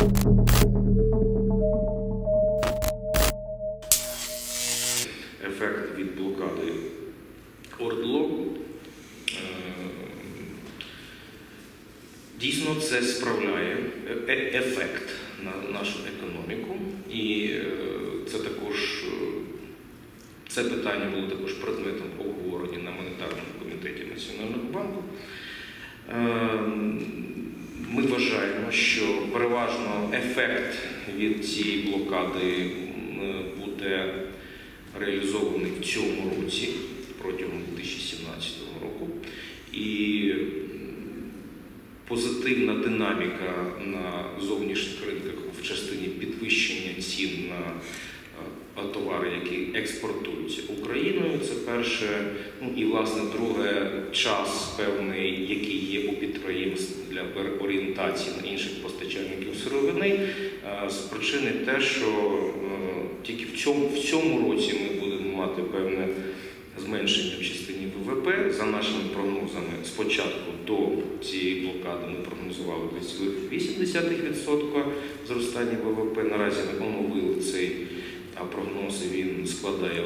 Ефект від блокади ОРДЛО. Дійсно, це справляє ефект на нашу економіку, і це питання було також предметом обговорення на монетарному комітеті Національного банку. Ми вважаємо, що переважно ефект від цієї блокади буде реалізований в цьому році, протягом 2017 року. І позитивна динаміка на зовнішніх ринках в частині підвищення цін на товари, які експортуються Україною, це перше. І, власне, друге, час певний, який є у підприємств для орієнтації на інших постачальників сировини, спричинить те, що тільки в цьому році ми будемо мати певне зменшення в частині ВВП. За нашими прогнозами, спочатку до цієї блокади ми прогнозували 2,8% зростання ВВП. Наразі ми оновили цей прогноз, він складає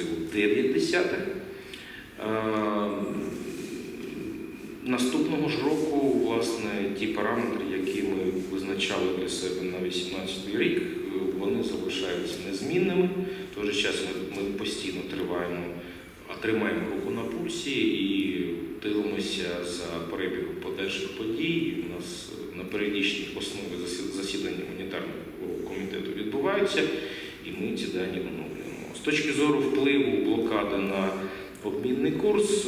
1,9. Наступного ж року, власне, ті параметри, які ми визначали для себе на 2018 рік, вони залишаються незмінними. В той же час ми постійно тримаємо руку на пульсі і дивимося за перебігом подальших подій. У нас на періодичній основі засідання монетарного комітету відбуваються, і ми ці дані оновлюємо. З точки зору впливу блокади на обмінний курс,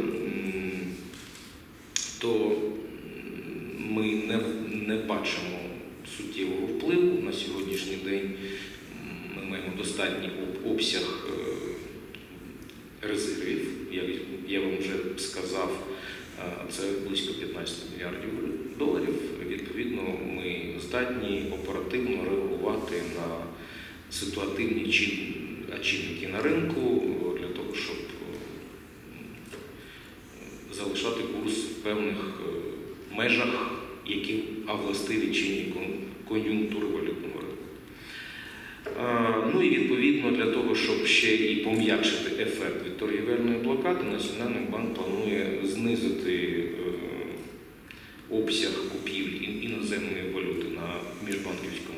то ми не бачимо суттєвого впливу. На сьогоднішній день ми маємо достатній обсяг резервів, як я вам вже сказав, це близько 15 мільярдів доларів. Відповідно, ми здатні оперативно реагувати на ситуативні чинники на ринку для того, щоб залишати курс в певних межах, які властиві чинні кон'юнктури валютного ринку. Ну і відповідно для того, щоб ще і пом'якшити ефект від торгівельної блокади, Національний банк планує знизити обсяг купівлі іноземної валюти на міжбанківському